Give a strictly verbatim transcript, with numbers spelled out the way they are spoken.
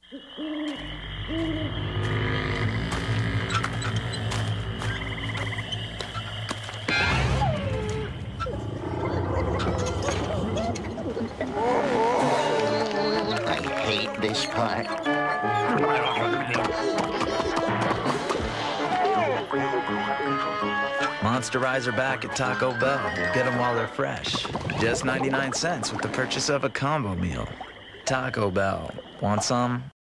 I hate this part. Monsterizer back at Taco Bell. Get them while they're fresh. Just ninety-nine cents with the purchase of a combo meal. Taco Bell. Want some?